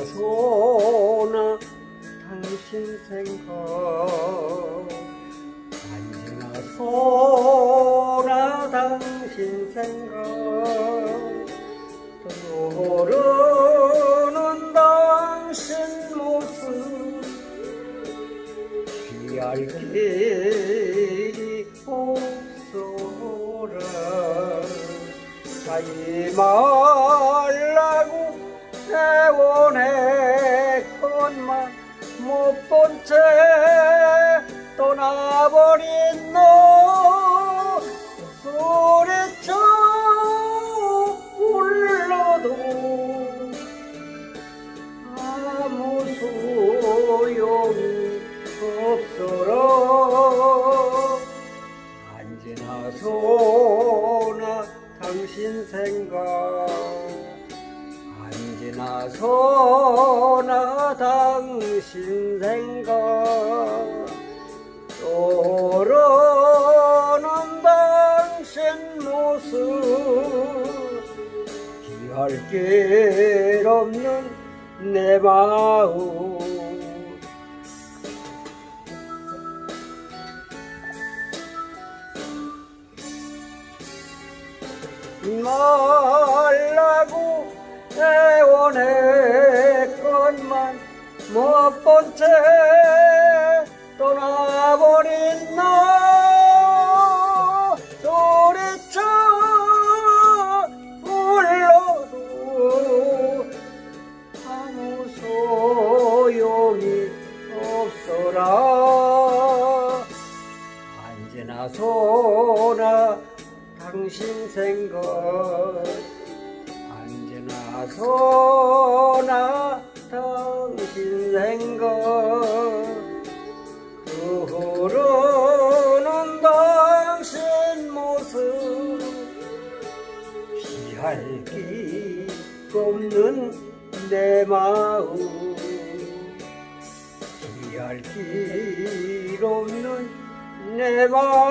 소나 당신 생각 언제나 소나 당신 생각 떠오르는 당신 모습 피할 길이 없어라 가지 말라고 애원했건만 못 본 채 떠나버린 너 소리쳐 불러도 아무 소용이 없어라 언제나 소나 당신 생각 언제나 소나 당신 생각 떠오르는 당신 모습 피할 길 없는 내 마음 말라고 애원했건만 못 본 채 떠나버린 너 소리쳐 불러도 아무 소용이 없어라 언제나 소나 당신 생각 언제나 소나 당신 생각 흐르는 당신 모습 피할 길 없는 내 마음 피할 길 없는 내 마음